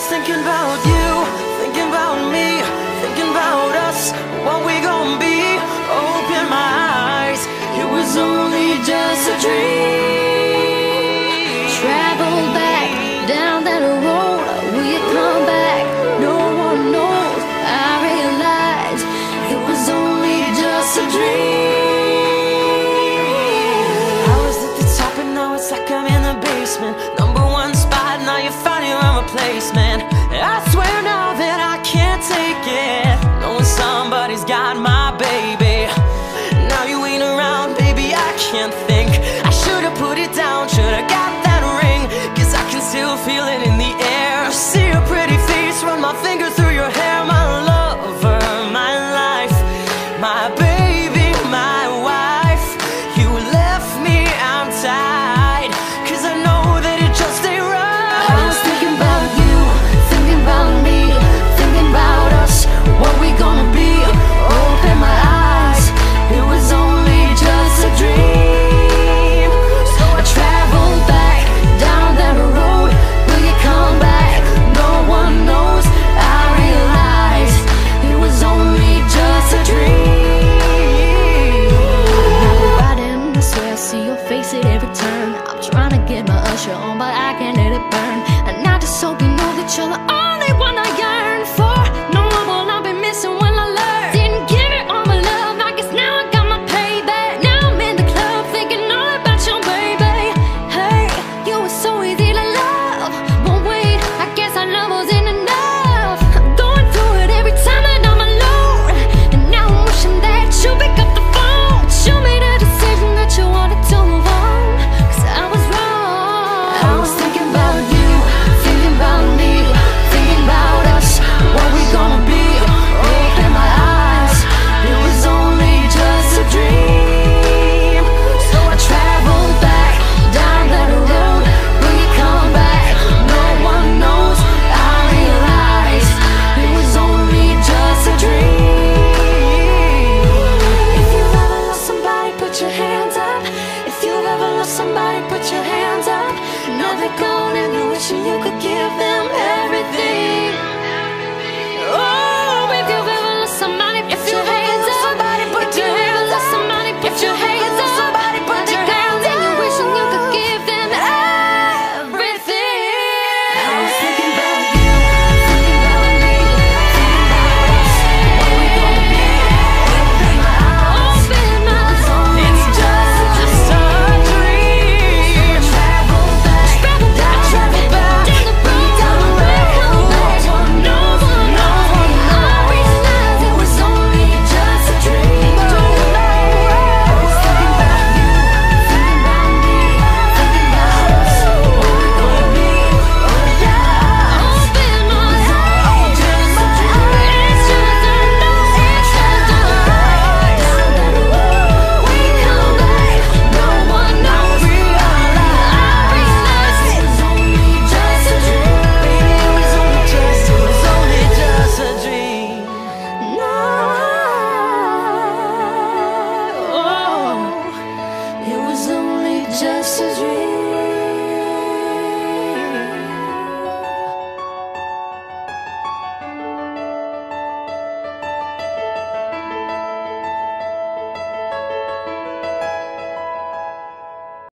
thinking about you, thinking about me, thinking about us, what we gon' be. Open my eyes, it was only just a dream. Travel back down that road, will you come back? No one knows. I realize it was only just a dream. I was at the top and now it's like I'm in the basement. Number one spot, now you found your own replacement. I swear now that I can't take it, knowing somebody's got my baby. Now you ain't around, baby, I can't think.